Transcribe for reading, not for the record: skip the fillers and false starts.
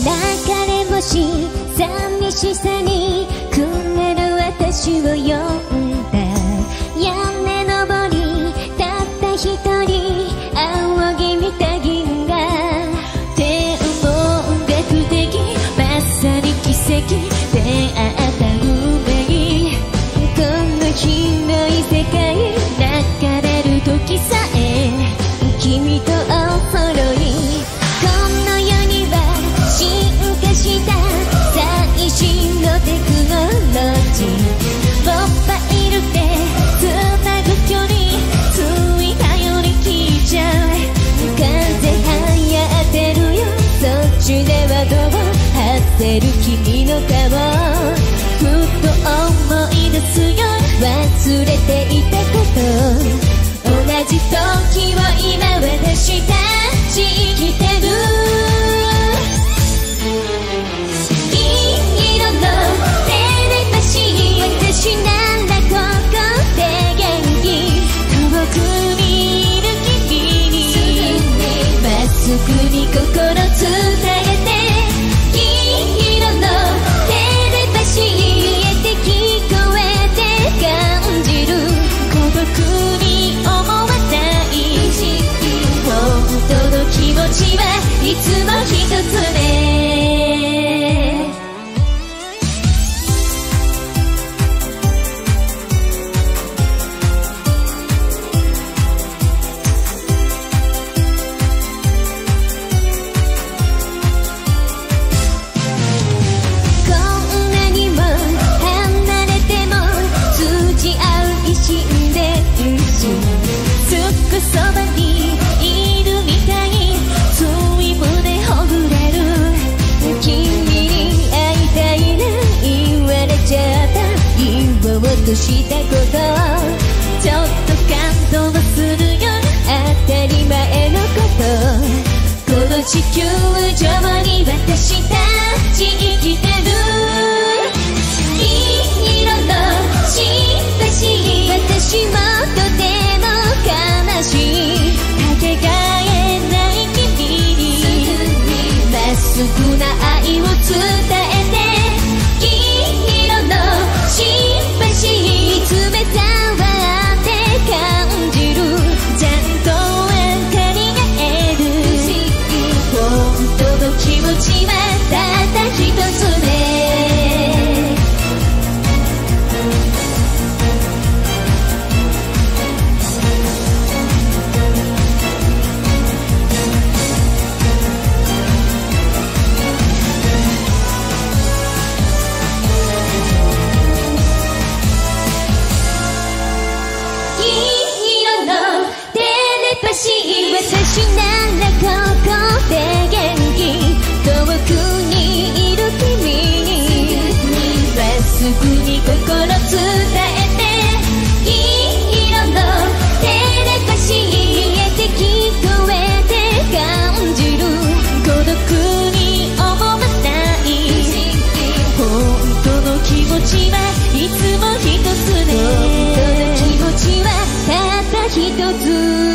流れ星寂しさに暮れる私を呼んだ。屋根登りたった一人仰ぎ見た銀河。天文学的まさに奇跡出会った運命。この広い世界流れる時さえ君とお揃い。この世には進化した最新のテクノロジー。プロファイルでつなぐ距離つい頼りきっちゃう。風流行ってるよそっちではどう焦る君の顔。ふと思い出すよ忘れていたこと。同じ時を今私たち生きてる。銀色のテレパシー私ならここで元気。遠くにいる君にまっすぐに心伝えて。銀色のテレパシー見えて聞こえて感じる。孤独に思わない本当の気持ちはいつも一つね。こんなにも離れても通じ合う一心ですぐそばにいるみたい。つい胸ほぐれる。君に会いたいな言われちゃった。言おうとしたことちょっと感動するよ当たり前のこと。この地球上に私たち生きてる。銀色のシンパシー私もとても悲しい。かけがえない君にまっすぐな愛を伝えて。銀色のシンパシー冷たわって感じる。ちゃんと分かり合える。本当の気持ちはたった一つね。私ならここで元気。遠くにいる君にまっすぐに心伝えて。銀色のテレパシー見えて聞こえて感じる。孤独に思わない本当の気持ちはいつも一つね。本当の気持ちはたった一つ。